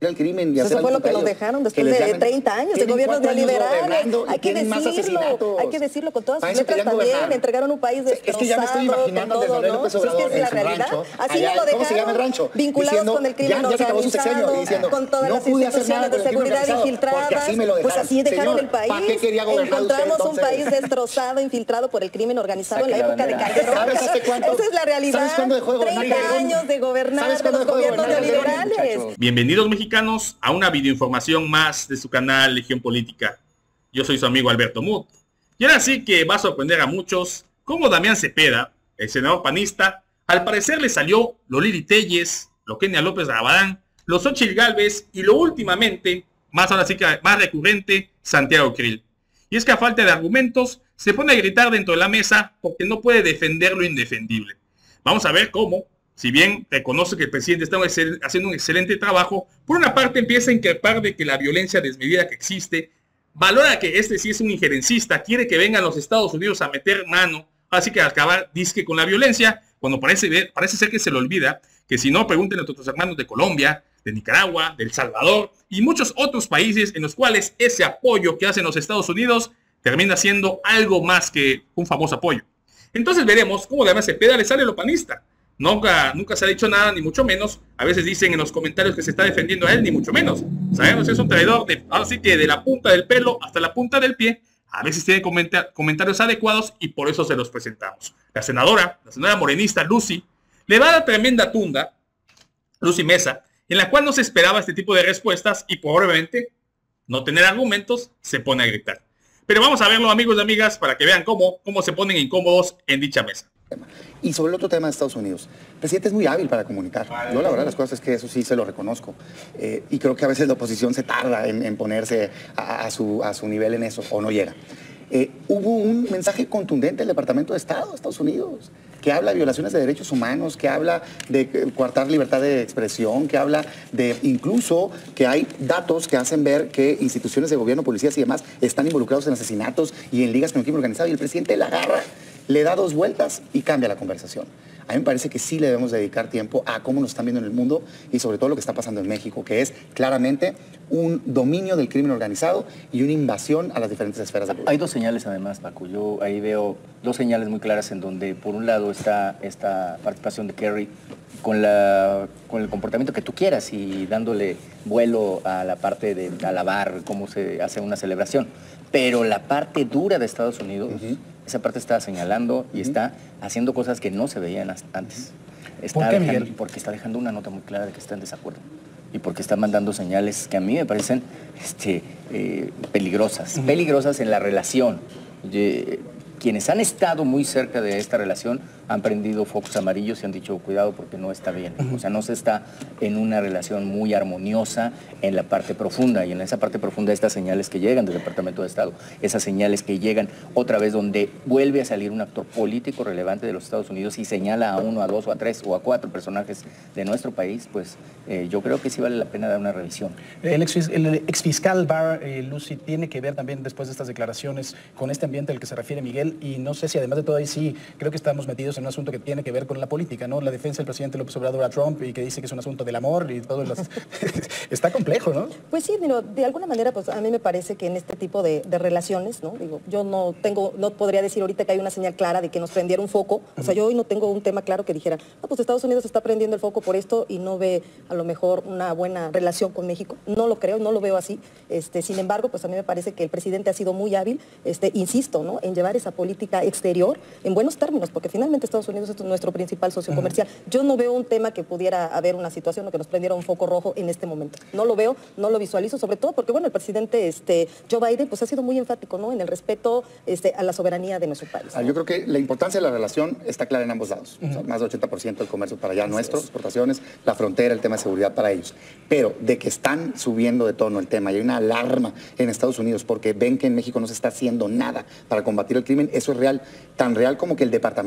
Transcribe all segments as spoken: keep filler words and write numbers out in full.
el crimen y eso fue lo que nos dejaron después de llamen, treinta años de gobiernos neoliberales. Hay que decirlo, hay que decirlo con todas sus letras también. Entregaron un país destrozado. Es que ya me estoy imaginando con todo, Andrés ¿no? López Obrador es que es la en su realidad. rancho. Así Allá, lo ¿cómo se llama el rancho? Vinculados diciendo, con el crimen ya, ya se acabó su sexenio, organizado, diciendo, con todas no las pude hacer instituciones nada de seguridad infiltradas. Así me lo pues así dejaron Señor, el país. ¿para qué quería gobernar Encontramos usted, un país destrozado, infiltrado por el crimen organizado en la época de Calderón. ¿Sabes hace cuánto? Esa es la realidad. ¿Sabes cuándo dejó de gobernar? treinta años de gobernar de los gobiernos neoliberales. Bienvenidos, mexicanos, a una videoinformación más de su canal Legión Política. Yo soy su amigo Alberto Muth. Y ahora sí que va a sorprender a muchos cómo Damián Cepeda, el senador panista, al parecer le salió lo Lili Telles, lo Kenia López Rabadán, lo Xóchitl Gálvez y lo últimamente, más ahora sí que más recurrente, Santiago Krill. Y es que a falta de argumentos, se pone a gritar dentro de la mesa porque no puede defender lo indefendible. Vamos a ver cómo, si bien reconoce que el presidente está haciendo un excelente trabajo, por una parte empieza a increpar de que la violencia desmedida que existe, valora que este sí es un injerencista, quiere que vengan los Estados Unidos a meter mano, así que acabar disque con la violencia, cuando parece, ver, parece ser que se le olvida que si no, pregunten a nuestros hermanos de Colombia, de Nicaragua, de El Salvador y muchos otros países en los cuales ese apoyo que hacen los Estados Unidos termina siendo algo más que un famoso apoyo. Entonces veremos cómo Damián Cepeda le sale lo panista. Nunca, nunca se ha dicho nada, ni mucho menos. A veces dicen en los comentarios que se está defendiendo a él, ni mucho menos. Sabemos que es un traidor, de, así que de la punta del pelo hasta la punta del pie. A veces tiene comentar, comentarios adecuados y por eso se los presentamos. La senadora, la senadora morenista Lucy, le va a dar tremenda tunda, Lucy Mesa, en la cual no se esperaba este tipo de respuestas y probablemente no tener argumentos, se pone a gritar. Pero vamos a verlo, amigos y amigas, para que vean cómo, cómo se ponen incómodos en dicha mesa. Y sobre el otro tema de Estados Unidos, el presidente es muy hábil para comunicar. Yo la verdad las cosas es que eso sí se lo reconozco. Eh, y creo que a veces la oposición se tarda en, en ponerse a, a, su, a su nivel en eso, o no llega. Eh, hubo un mensaje contundente del Departamento de Estado de Estados Unidos, que habla de violaciones de derechos humanos, que habla de coartar libertad de expresión, que habla de incluso que hay datos que hacen ver que instituciones de gobierno, policías y demás están involucrados en asesinatos y en ligas con el crimen organizado, y el presidente la agarra, le da dos vueltas y cambia la conversación. A mí me parece que sí le debemos dedicar tiempo a cómo nos están viendo en el mundo y sobre todo lo que está pasando en México, que es claramente un dominio del crimen organizado y una invasión a las diferentes esferas del gobierno. Hay dos señales además, Paco. Yo ahí veo dos señales muy claras en donde por un lado está esta participación de Kerry con, la, con el comportamiento que tú quieras y dándole vuelo a la parte de alabar cómo se hace una celebración. Pero la parte dura de Estados Unidos, uh-huh. esa parte está señalando y uh-huh. está haciendo cosas que no se veían antes. Está ¿Por qué, dejando, Miguel? Porque está dejando una nota muy clara de que está en desacuerdo. Y porque está mandando señales que a mí me parecen este, eh, peligrosas. Uh-huh. Peligrosas en la relación. De, quienes han estado muy cerca de esta relación han prendido focos amarillos y han dicho cuidado porque no está bien. Uh-huh. O sea, no se está en una relación muy armoniosa en la parte profunda. Y en esa parte profunda estas señales que llegan del Departamento de Estado, esas señales que llegan otra vez donde vuelve a salir un actor político relevante de los Estados Unidos y señala a uno, a dos o a tres o a cuatro personajes de nuestro país, pues eh, yo creo que sí vale la pena dar una revisión. El, ex, el exfiscal Barr, eh, Lucy, tiene que ver también después de estas declaraciones con este ambiente al que se refiere Miguel, y no sé si además de todo ahí sí creo que estamos metidos en un asunto que tiene que ver con la política, ¿no? La defensa del presidente López Obrador a Trump y que dice que es un asunto del amor y todo los... Está complejo, ¿no? Pues sí, mira, de alguna manera pues a mí me parece que en este tipo de, de relaciones, ¿no? Digo, yo no tengo, no podría decir ahorita que hay una señal clara de que nos prendiera un foco. O sea, yo hoy no tengo un tema claro que dijera, no, pues Estados Unidos está prendiendo el foco por esto y no ve a lo mejor una buena relación con México. No lo creo, no lo veo así. Este, sin embargo, pues a mí me parece que el presidente ha sido muy hábil, este, insisto, ¿no? En llevar esa política exterior en buenos términos, porque finalmente Estados Unidos es nuestro principal socio comercial. Uh-huh. Yo no veo un tema que pudiera haber una situación o que nos prendiera un foco rojo en este momento. No lo veo, no lo visualizo, sobre todo porque, bueno, el presidente este, Joe Biden pues ha sido muy enfático, ¿no? En el respeto este, a la soberanía de nuestro país, ¿no? Yo creo que la importancia de la relación está clara en ambos lados. Uh-huh. O sea, más del ochenta por ciento del comercio para allá nuestro, exportaciones, la frontera, el tema de seguridad para ellos. Pero de que están subiendo de tono el tema y hay una alarma en Estados Unidos porque ven que en México no se está haciendo nada para combatir el crimen, eso es real. Tan real como que el Departamento de Estado,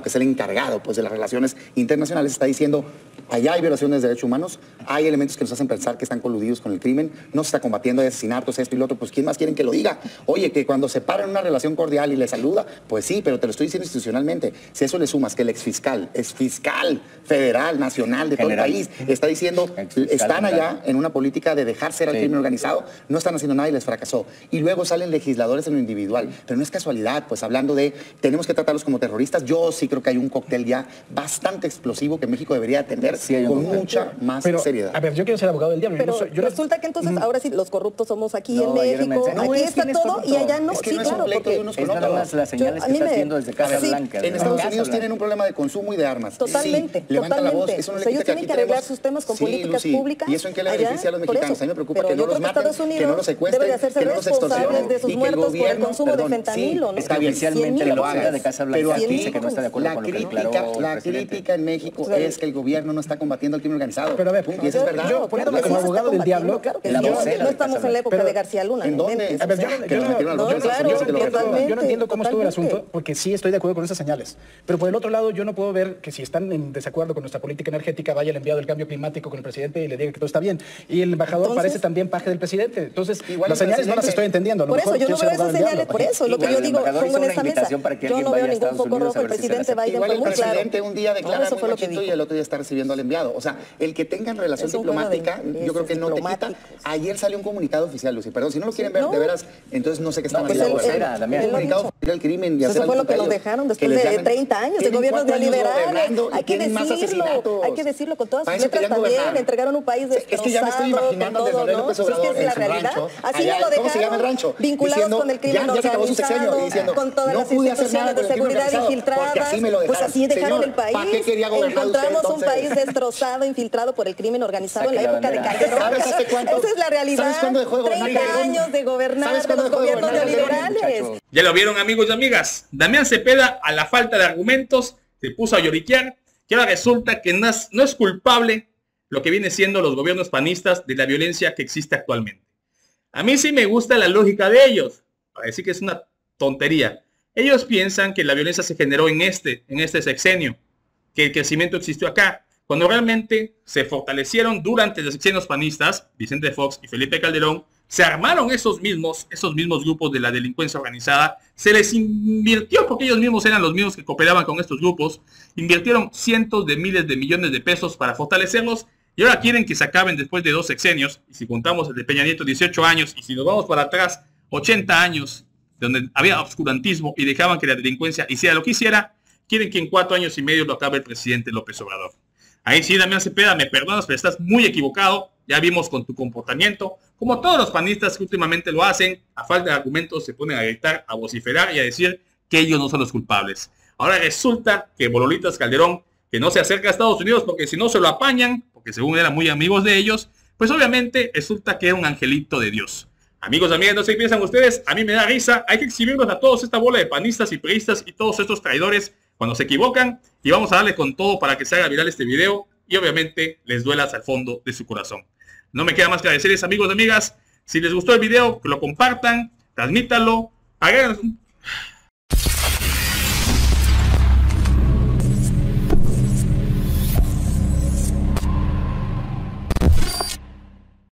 que es el encargado pues, de las relaciones internacionales, está diciendo, allá hay violaciones de derechos humanos, hay elementos que nos hacen pensar que están coludidos con el crimen, no se está combatiendo, hay asesinatos, esto y lo otro, pues ¿quién más quieren que lo diga? Oye, que cuando se para en una relación cordial y le saluda, pues sí, pero te lo estoy diciendo institucionalmente. Si eso le sumas que el exfiscal, es fiscal federal, nacional, de todo General. el país, está diciendo, Exfiscal están allá general. en una política de dejar ser al Sí. crimen organizado, no están haciendo nada y les fracasó. Y luego salen legisladores en lo individual, pero no es casualidad, pues hablando de, tenemos que tratarlos como terroristas, yo sí creo que hay un cóctel ya bastante explosivo que México debería atender Sí, hay un con cóctel. mucha más Pero, seriedad. a ver, yo quiero ser abogado del diablo. Yo Pero no soy- yo no- resulta que entonces ahora sí los corruptos somos aquí No, en ayer me México, enseñó. No, aquí es que está no es todo corrupto. y allá no, Es que sí, no es un claro, pleito de porque unos Es con nada otros. más las señales Yo- a que mí está me- haciendo desde Casa sí, Blanca. En desde Estados Casa Unidos Blanca. tienen un problema de consumo y de armas. Totalmente, Sí, levantan la voz. totalmente. Eso no O le sea, quita ellos que tienen aquí que arreglar tenemos- sus temas con Sí, políticas Lucy, públicas. ¿y eso en qué le allá, beneficia a los por mexicanos? eso. A mí me preocupa Pero que no yo los creo que maten, Estados que no Unidos los secuestren, debe de hacerse que no los responsable extorsionen de sus y que el muertos por el gobierno, consumo perdón, de fentanilo, ¿no? sí, está bien. Oficialmente cien mil la dólares. abogada de Casa Blanca Pero aquí- dice que no está de acuerdo la con lo que crítica, declaró el la presidente. crítica en México O sea, es que el gobierno no está combatiendo el crimen organizado. Pero a ver, Punto. Y eso es verdad. yo, poniéndome Claro que como sí se abogado está del diablo, combatiendo, claro que la sí. vocera No de estamos Casa en la época Pero, de García Luna. ¿en no dónde? inventes, A ver, o yo, sea, no- que yo nos no- metieron a no, los claro, yo sí te lo yo, recuerdo. totalmente, yo no entiendo cómo estuvo el totalmente. asunto, porque sí estoy de acuerdo con esas señales. Pero por el otro lado, yo no puedo ver que si están en desacuerdo con nuestra política energética, vaya el enviado del cambio climático con el presidente y le diga que todo está bien. Y el embajador Entonces- parece también paje del presidente. Entonces, Igual las el señales no las presidente- estoy entendiendo. A lo Por eso mejor yo no quiero ser veo esas abogado del señales, diablo. por eso es lo que Igual yo el digo, embajador pongo hizo en una esa mesa. invitación para que Yo alguien no vaya veo a ningún Estados foco Unidos rojo, a el ver si se presidente las acepta. Biden Igual fue el muy claro. presidente un día declara No, eso muy fue lo que machito y dijo. el otro día está recibiendo al enviado. O sea, el que tengan relación Es un juego de diplomática, yo creo intereses que no te quita. diplomáticos. Ayer salió un comunicado oficial, Lucy, perdón, si no lo quieren ver, No. de veras, entonces no sé qué están No, pues haciendo. él- él- vocera, Damián. Un él lo ha comunicado dicho. oficial del crimen y Eso hacer fue algo lo que nos contra ellos. dejaron Que después les de llamen- treinta años de Tienen gobiernos cuatro años neoliberales. gobernando y Hay que tienen más decirlo, asesinatos. hay que decirlo con todas Para sus eso letras querían también. gobernar. Entregaron un país Sí, es que ya me estoy destrozado imaginando con a todo, Andrés ¿no? López Pues es que Obrador es en la su realidad. rancho, Así allá, nos lo ¿cómo se llama el dejaron, rancho? vinculados Diciendo, con el crimen ya- ya se acabó su sexenio, organizado, diciendo, con todas no las pude hacer nada instituciones de con el crimen seguridad organizado, infiltradas. porque así me lo Pues dejaron. así dejaron Señor, el país. ¿para qué quería gobernar usted, Encontramos un entonces? país destrozado, infiltrado por el crimen organizado en la Saque la época de bandera. Calderón. ¿Sabes hace cuánto? Esa es la realidad. ¿Sabes cuándo dejó de gobernar treinta Calderón? años de gobernar ¿Sabes de cuándo los dejó de gobiernos gobernar Calderón, neoliberales. muchacho? Ya lo vieron, amigos y amigas. Damián Cepeda, a la falta de argumentos, se puso a lloriquear, que ahora resulta que no es, no es culpable lo que viene siendo los gobiernos panistas de la violencia que existe actualmente. A mí sí me gusta la lógica de ellos, para decir que es una tontería. Ellos piensan que la violencia se generó en este, en este sexenio, que el crecimiento existió acá, cuando realmente se fortalecieron durante los sexenios panistas, Vicente Fox y Felipe Calderón, se armaron esos mismos, esos mismos grupos de la delincuencia organizada, se les invirtió, porque ellos mismos eran los mismos que cooperaban con estos grupos, invirtieron cientos de miles de millones de pesos para fortalecerlos, y ahora quieren que se acaben después de dos sexenios, y si contamos el de Peña Nieto, dieciocho años, y si nos vamos para atrás, ochenta años, donde había obscurantismo y dejaban que la delincuencia hiciera lo que hiciera, quieren que en cuatro años y medio lo acabe el presidente López Obrador. Ahí sí, Damián Cepeda, me perdonas, pero estás muy equivocado. Ya vimos con tu comportamiento, como todos los panistas que últimamente lo hacen, a falta de argumentos se ponen a gritar, a vociferar y a decir que ellos no son los culpables. Ahora resulta que Bololitas Calderón, que no se acerca a Estados Unidos porque si no se lo apañan, porque según eran muy amigos de ellos, pues obviamente resulta que era un angelito de Dios. Amigos, amigas, no sé qué piensan ustedes, a mí me da risa, hay que exhibirlos a todos esta bola de panistas y priistas y todos estos traidores cuando se equivocan, y vamos a darle con todo para que se haga viral este video y obviamente les duela hasta el fondo de su corazón. No me queda más que agradecerles, amigos y amigas, si les gustó el video, que lo compartan, transmítanlo, hagan